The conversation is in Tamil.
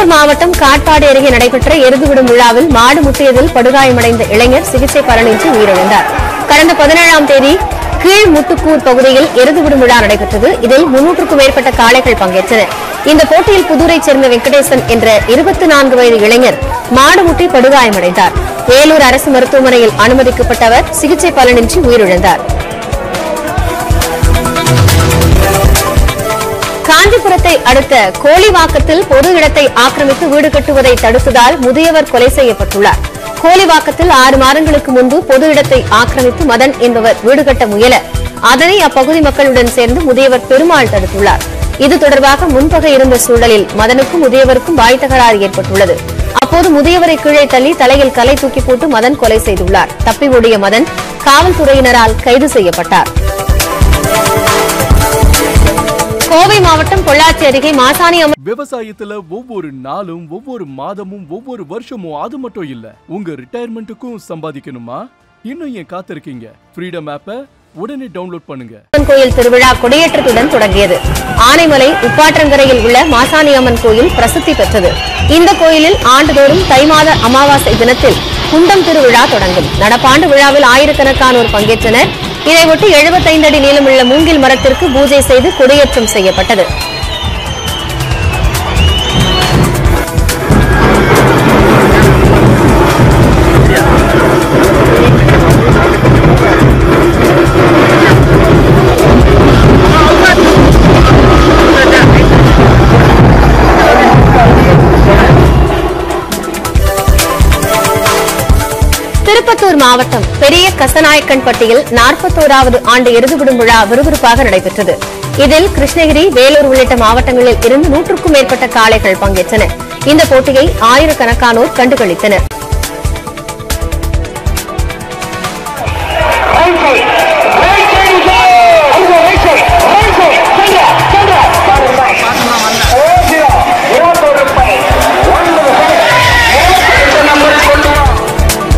திருப்பத்தூர் மாவட்டம் காட்பாடி அருகே நடைபெற்ற எருதுவிடும் விழாவில் மாடு முட்டியதில் படுகாயமடைந்த இளைஞர் சிகிச்சை பலனின்றி உயிரிழந்தார். கடந்த 17ஆம் தேதி கீழ்முட்டுக்கூர் பகுதியில் எருதுவிடும் விழா நடைபெற்றது. இதில் 300க்கும் மேற்பட்ட காளைகள் பங்கேற்றன. இந்த போட்டியில் புதூரைச் சேர்ந்த வெங்கடேசன் என்ற 24 வயது இளைஞர் மாடு முட்டி படுகாயமடைந்தார். வேலூர் அரசு மருத்துவமனையில் அனுமதிக்கப்பட்ட அவர் சிகிச்சை பலனின்றி உயிரிழந்தார். காஞ்சிபுரத்தை அடுத்த கோலிவாக்கத்தில் பொது இடத்தை ஆக்கிரமித்து வீடு கட்டுவதை தடுத்ததால் முதியவர் கொலை செய்யப்பட்டுள்ளார். கோலிவாக்கத்தில் 6 மாதங்களுக்கு முன்பு பொது இடத்தை ஆக்கிரமித்து மதன் என்பவர் வீடு கட்ட முயல அதனை அப்பகுதி மக்களுடன் சேர்ந்து முதியவர் பெருமாள் தடுத்துள்ளார். இது தொடர்பாக முன்பகை இருந்த சூழலில் மதனுக்கும் முதியவருக்கும் வாய் தகராறு ஏற்பட்டுள்ளது. அப்போது முதியவரை கீழே தள்ளி தலையில் கலை தூக்கி போட்டு மதன் கொலை செய்துள்ளார். தப்பி ஓடிய மதன் காவல்துறையினரால் கைது செய்யப்பட்டார். கோவை மாவட்டம் பொள்ளாச்சி அருகே மாசாணி அம்மன் விவசாயத்துல ஒவ்வொரு நாளும் ஒவ்வொரு மாதமும் ஒவ்வொரு வருஷமும் அது மட்டும் இல்ல, உங்க ரிட்டையர்மெண்ட்டுக்கும் சம்பாதிக்கணுமா? இன்னும் ஏன் காத்திருக்கீங்க? ஃப்ரீடம் ஆப்பை உடனே டவுன்லோட் பண்ணுங்க. கோயில் திருவிழா கொடியேற்றத்துடன் தொடங்கியது. ஆனைமலை உப்பாற்றங்கரையில் உள்ள மாசாணி அம்மன் கோயில் பிரசித்தி பெற்றது. இந்த கோயிலில் ஆண்டுதோறும் தை மாத அமாவாசை தினத்தில் குண்டம் திருவிழா தொடங்கும். நடப்பாண்டு விழாவில் ஆயிரக்கணக்கானோர் பங்கேற்றனர். இதையொட்டி 75 அடி நீளமுள்ள மூங்கில் மரத்திற்கு பூஜை செய்து கொடியேற்றம் செய்யப்பட்டது. திருப்பத்தூர் மாவட்டம் பெரிய கசநாயக்கன்பட்டியில் 41வது ஆண்டு எருதுவிடும் விழா விறுவிறுப்பாக நடைபெற்றது. இதில் கிருஷ்ணகிரி, வேலூர் உள்ளிட்ட மாவட்டங்களில் இருந்து 100க்கும் மேற்பட்ட காளைகள் பங்கேற்றன. இந்த போட்டியை ஆயிரக்கணக்கானோர் கண்டுகளித்தனர்.